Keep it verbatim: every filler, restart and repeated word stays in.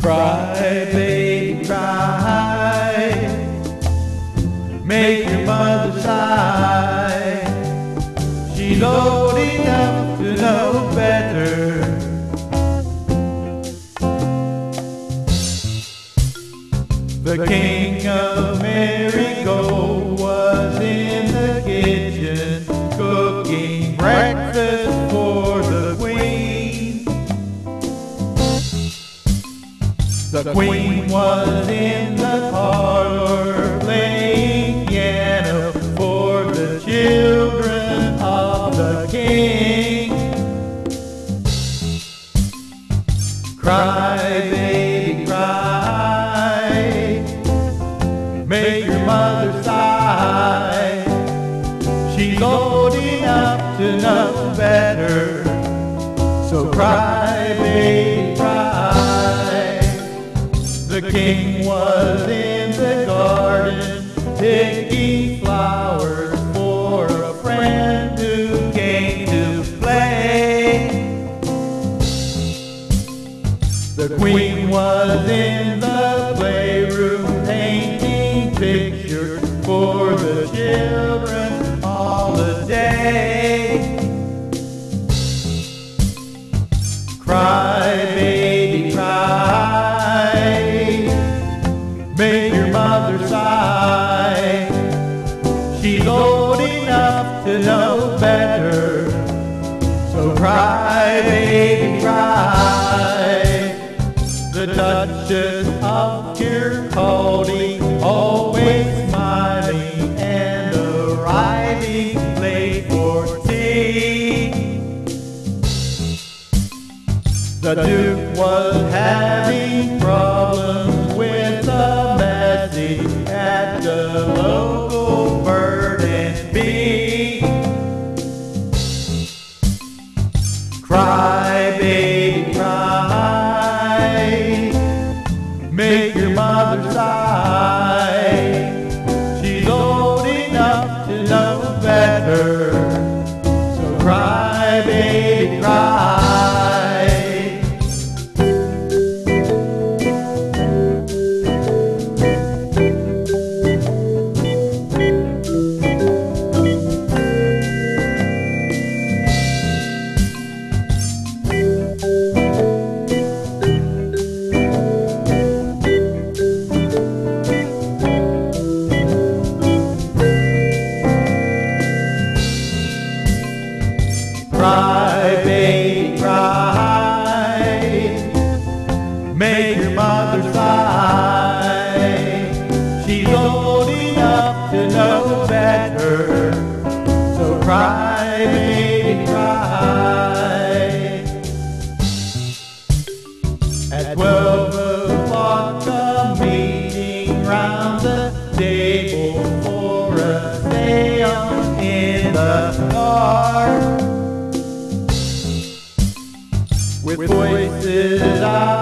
Cry, baby, cry. Make your mother sigh. She's old enough to know better. The king of Marigold was in the kitchen cooking breakfast for the queen. The queen was in the parlor playing piano for the children of the king. Cry, baby, cry. Make your mother sigh. She's old enough to know better. So cry, baby, cry. The king was in the garden picking flowers for a friend who came to play. The queen was in the playroom painting pictures for the children all the day. Cry, baby, cry. Make your mother sigh. She's old enough to know better. So cry, baby, cry. The Duchess of Kirkcaldy, always smiling and arriving late for tea. The Duke was having problems with the message at the local bird and bee. Cry, baby, cry. Make your mother sigh. She's old enough to know better. So cry, baby, cry. Cry, baby, cry. Make your mother sigh. She's old enough to know better. So cry, baby, cry. At twelve o'clock a meeting round the table for a seance in the dark. With voices out